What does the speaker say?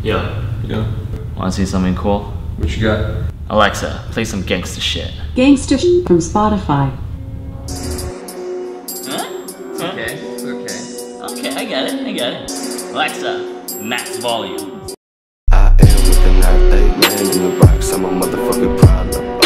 Yeah. Wanna see something cool? What you got? Alexa, play some gangsta shit. Gangsta shit from Spotify. Huh? Okay, I get it. Alexa, max volume. I am with the 9-8 man in the box, I'm a motherfucking problem.